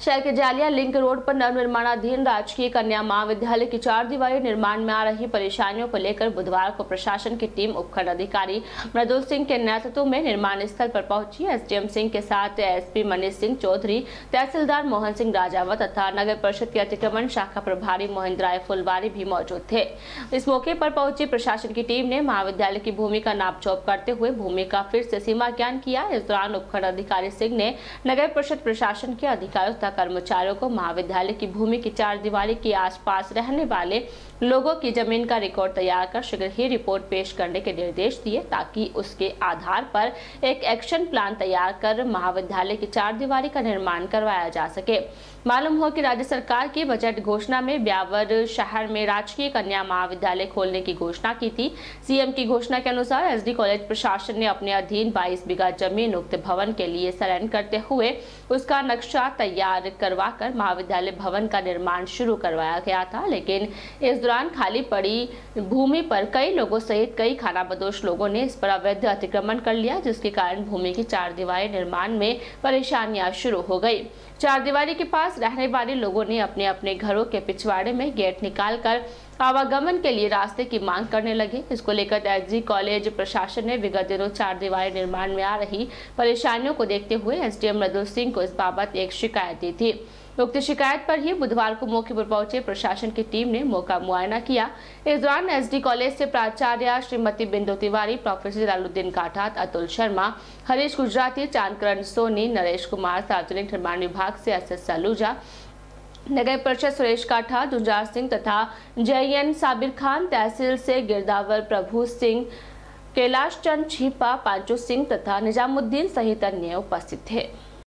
शहर के जालिया लिंक रोड पर नवनिर्माणाधीन राजकीय कन्या महाविद्यालय की 4 दीवारी निर्माण में आ रही परेशानियों को लेकर बुधवार को प्रशासन की टीम उपखंड अधिकारी मृदुल सिंह के नेतृत्व में निर्माण स्थल पर पहुंची। एसडीएम सिंह के साथ एसपी मनीष सिंह चौधरी, तहसीलदार मोहन सिंह राजावत तथा नगर परिषद के अतिक्रमण शाखा प्रभारी मोहिंद्र राय फुलवारी भी मौजूद थे। इस मौके पर पहुंची प्रशासन की टीम ने महाविद्यालय की भूमि का नापजोप करते हुए भूमि का फिर से सीमा ज्ञान किया। इस दौरान उपखंड अधिकारी सिंह ने नगर परिषद प्रशासन के अधिकारियों तथा कर्मचारियों को महाविद्यालय की भूमि की 4 दीवारी के आसपास रहने वाले लोगों की जमीन का रिकॉर्ड तैयार कर शीघ्र ही रिपोर्ट पेश करने के निर्देश दिए, ताकि उसके आधार पर एक एक्शन प्लान तैयार कर महाविद्यालय की 4 दीवारी का निर्माण करवाया जा सके। मालूम हो कि राज्य सरकार की बजट घोषणा में ब्यावर शहर में राजकीय कन्या महाविद्यालय खोलने की घोषणा की थी। सीएम की घोषणा के अनुसार एसडी कॉलेज प्रशासन ने अपने अधीन 22 बीघा जमीन उक्त भवन के लिए सरेंडर करते हुए उसका नक्शा तैयार करवाकर महाविद्यालय भवन का निर्माण शुरू करवाया गया था। लेकिन इस दौरान खाली पड़ी भूमि पर कई लोगों सहित कई खानाबदोश लोगों ने इस पर अवैध अतिक्रमण कर लिया, जिसके कारण भूमि की 4 दीवारी निर्माण में परेशानियां शुरू हो गई। 4 दीवारी के पास रहने वाले लोगों ने अपने अपने घरों के पिछवाड़े में गेट निकालकर आवागमन के लिए रास्ते की मांग करने लगे। इसको लेकर एसडी कॉलेज प्रशासन ने विगत दिनों 4 दीवारी निर्माण में आ रही परेशानियों को देखते हुए एसडीएम मृदुल सिंह को इस बाबत एक शिकायत दी थी। उक्त शिकायत पर ही बुधवार को मौके पर पहुंचे प्रशासन की टीम ने मौका मुआयना किया। इस दौरान एसडी कॉलेज से प्राचार्य श्रीमती बिंदु तिवारी, प्रोफेसर जलालुद्दीन काठात, अतुल शर्मा, हरीश गुजराती, चांदकरण सोनी, नरेश कुमार, सार्वजनिक निर्माण विभाग से एसएस सलूजा, नगर परिषद सुरेश काठा, जुंजार सिंह तथा जयन साबिर खान, तहसील से गिरदावर प्रभु सिंह, कैलाश चंद छिपा, पांचू सिंह तथा निजामुद्दीन सहित अन्य उपस्थित थे।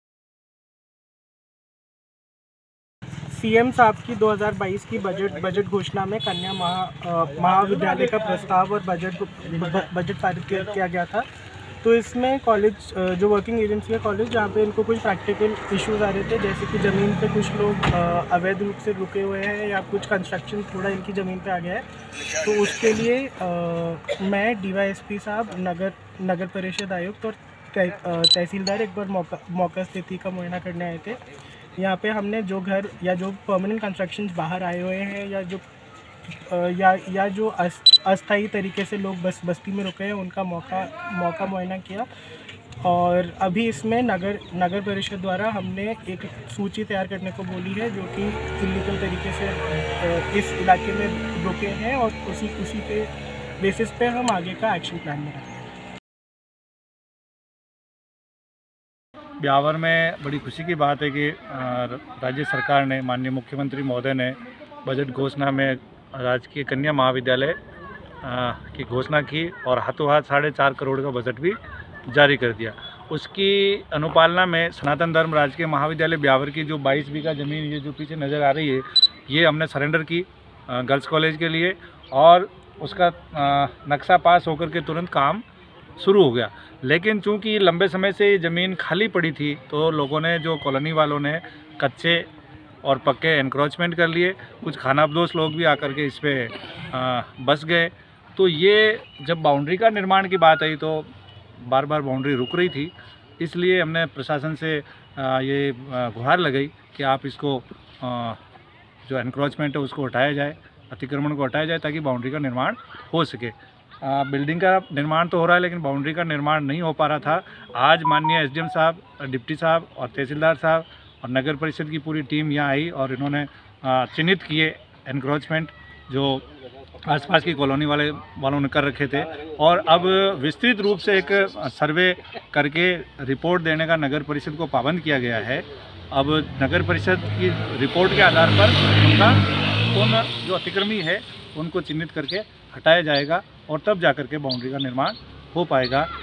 सीएम साहब की 2022 की बजट घोषणा में कन्या महाविद्यालय का प्रस्ताव और बजट पारित किया गया था। तो इसमें कॉलेज जो वर्किंग एजेंसी है कॉलेज, जहाँ पे इनको कुछ प्रैक्टिकल इश्यूज आ रहे थे, जैसे कि ज़मीन पे कुछ लोग अवैध रूप से रुके हुए हैं या कुछ कंस्ट्रक्शन थोड़ा इनकी ज़मीन पे आ गया है। तो उसके लिए मैं डीवाईएसपी साहब, नगर परिषद आयुक्त और तहसीलदार एक बार मौका स्थिति का मुआयना करने आए थे। यहाँ पे हमने जो घर या जो परमानेंट कंस्ट्रक्शन बाहर आए हुए हैं या जो अस्थायी तरीके से लोग बस्ती में रुके हैं, उनका मौका मुआयना किया। और अभी इसमें नगर परिषद द्वारा हमने एक सूची तैयार करने को बोली है, जो कि इलीगल तरीके से इस इलाके में रुके हैं, और उसी के बेसिस पे हम आगे का एक्शन प्लान में रखें। ब्यावर में बड़ी खुशी की बात है कि राज्य सरकार ने, माननीय मुख्यमंत्री महोदय ने बजट घोषणा में राजकीय कन्या महाविद्यालय की घोषणा की और हाथों हाथ 4.5 करोड़ का बजट भी जारी कर दिया। उसकी अनुपालना में सनातन धर्म राजकीय महाविद्यालय ब्यावर की जो 22 बीघा ज़मीन ये जो पीछे नज़र आ रही है, ये हमने सरेंडर की गर्ल्स कॉलेज के लिए, और उसका नक्शा पास होकर के तुरंत काम शुरू हो गया। लेकिन चूंकि लंबे समय से ये ज़मीन खाली पड़ी थी, तो लोगों ने, जो कॉलोनी वालों ने कच्चे और पक्के एनक्रोचमेंट कर लिए। कुछ खानाबदोश लोग भी आकर के इस पर बस गए। तो ये जब बाउंड्री का निर्माण की बात आई तो बार बार बाउंड्री रुक रही थी। इसलिए हमने प्रशासन से ये गुहार लगाई कि आप इसको जो एनक्रोचमेंट है उसको हटाया जाए, अतिक्रमण को हटाया जाए, ताकि बाउंड्री का निर्माण हो सके। बिल्डिंग का निर्माण तो हो रहा है, लेकिन बाउंड्री का निर्माण नहीं हो पा रहा था। आज माननीय एसडीएम साहब, डिप्टी साहब और तहसीलदार साहब और नगर परिषद की पूरी टीम यहाँ आई और इन्होंने चिन्हित किए एनक्रोचमेंट जो आसपास की कॉलोनी वालों ने कर रखे थे, और अब विस्तृत रूप से एक सर्वे करके रिपोर्ट देने का नगर परिषद को पाबंद किया गया है। अब नगर परिषद की रिपोर्ट के आधार पर उन जो अतिक्रमी है उनको चिन्हित करके हटाया जाएगा, और तब जाकर के बाउंड्री का निर्माण हो पाएगा।